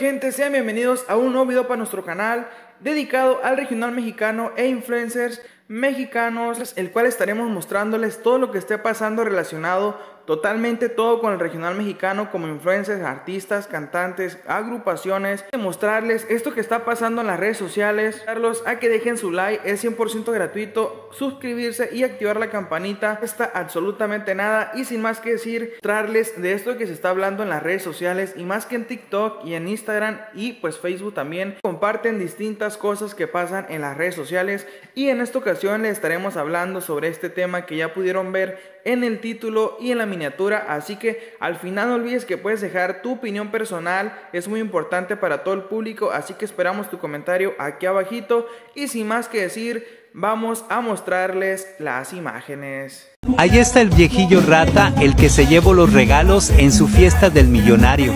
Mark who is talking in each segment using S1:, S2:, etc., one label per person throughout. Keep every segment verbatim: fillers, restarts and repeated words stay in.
S1: gente? Sean bienvenidos a un nuevo video para nuestro canal dedicado al regional mexicano e influencers mexicanos, el cual estaremos mostrándoles todo lo que esté pasando relacionado totalmente todo con el regional mexicano, como influencers, artistas, cantantes, agrupaciones, mostrarles esto que está pasando en las redes sociales, darlos a que dejen su like, es cien por ciento gratuito, suscribirse y activar la campanita, no está absolutamente nada. Y sin más que decir, traerles de esto que se está hablando en las redes sociales, y más que en TikTok y en Instagram y pues Facebook también comparten distintas cosas que pasan en las redes sociales, y en esta ocasión les estaremos hablando sobre este tema que ya pudieron ver en el título y en la miniatura. Así que al final no olvides que puedes dejar tu opinión personal, es muy importante para todo el público, así que esperamos tu comentario aquí abajito. Y sin más que decir, vamos a mostrarles las imágenes.
S2: Ahí está el viejillo rata, el que se llevó los regalos en su fiesta del millonario.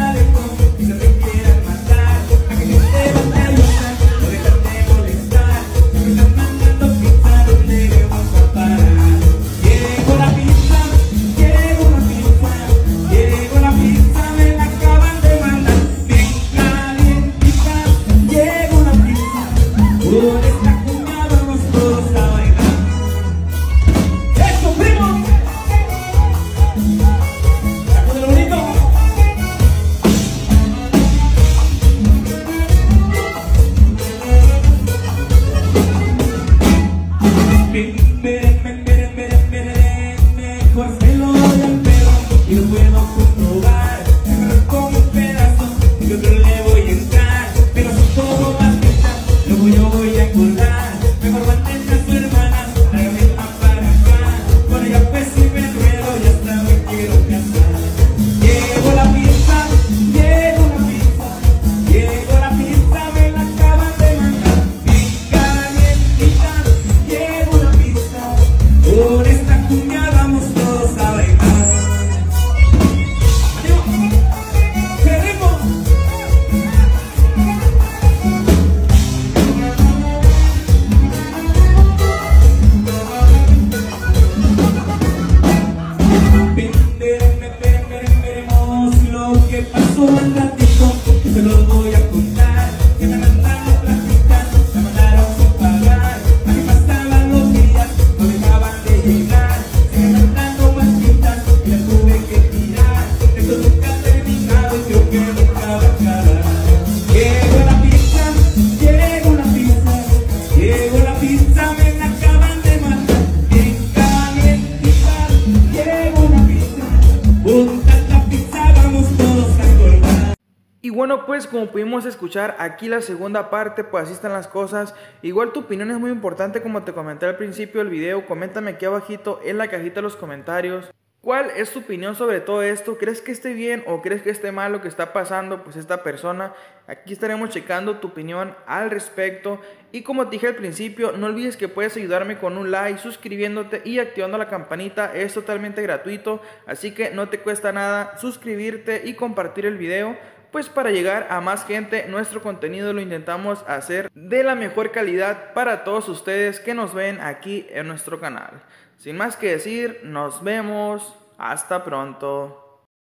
S1: Y bueno, pues como pudimos escuchar aquí la segunda parte, pues así están las cosas. Igual tu opinión es muy importante, como te comenté al principio del video. Coméntame aquí abajito en la cajita de los comentarios ¿cuál es tu opinión sobre todo esto? ¿Crees que esté bien o crees que esté mal lo que está pasando pues esta persona? Aquí estaremos checando tu opinión al respecto. Y como te dije al principio, no olvides que puedes ayudarme con un like, suscribiéndote y activando la campanita. Es totalmente gratuito, así que no te cuesta nada suscribirte y compartir el video, pues para llegar a más gente. Nuestro contenido lo intentamos hacer de la mejor calidad para todos ustedes que nos ven aquí en nuestro canal. Sin más que decir, nos vemos, hasta pronto.